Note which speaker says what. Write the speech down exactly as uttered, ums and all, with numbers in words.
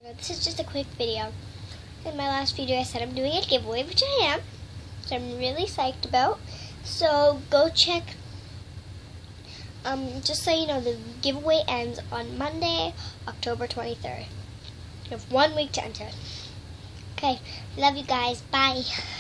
Speaker 1: This is just a quick video. In my last video I said I'm doing a giveaway, which I am, which I'm really psyched about. So go check, um, just so you know, the giveaway ends on Monday, October twenty-third. You have one week to enter. Okay, love you guys, bye.